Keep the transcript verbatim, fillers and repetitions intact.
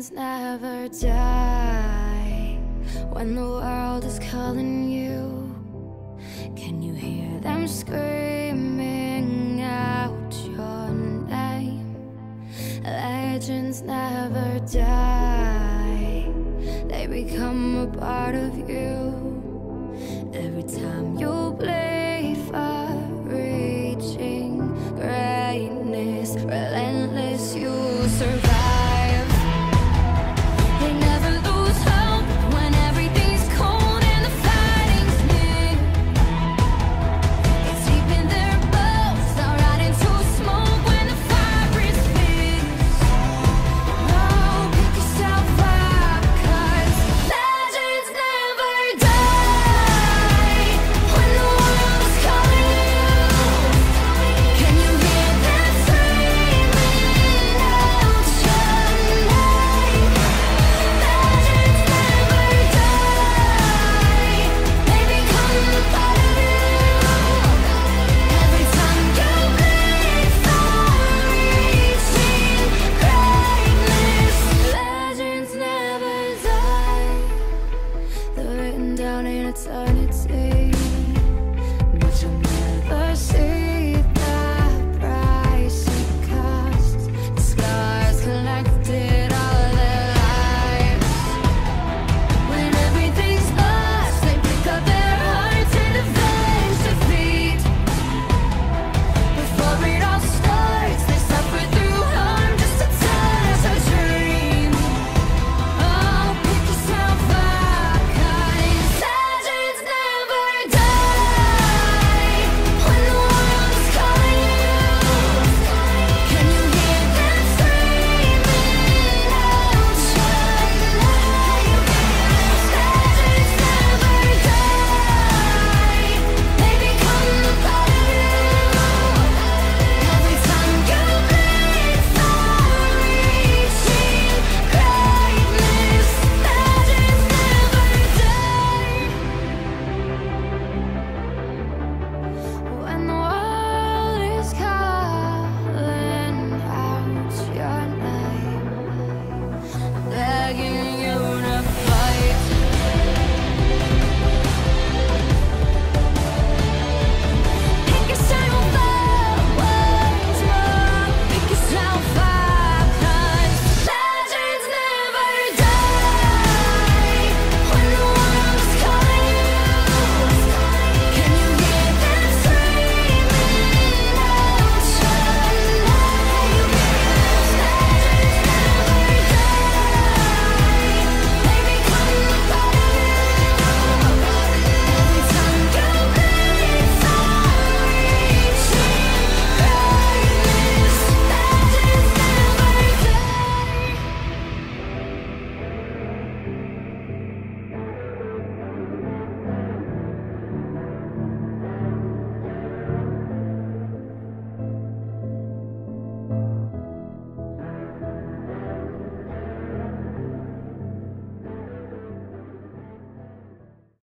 Legends never die. When the world is calling you, can you hear them screaming out your name? Legends never die. They become a part of you. Every time you play for reaching greatness, relentless, you survive. They never lose hope when everything's cold and the fighting's near. It's deep in their bones, they'll rot into smoke when the fire is fierce. Oh, pick yourself up, 'cause legends never die. When the world is calling you, can you hear them screaming out your name? Legends never die. They become a part of you. Every time you bleed for reaching greatness, legends never die. They're written down in a time.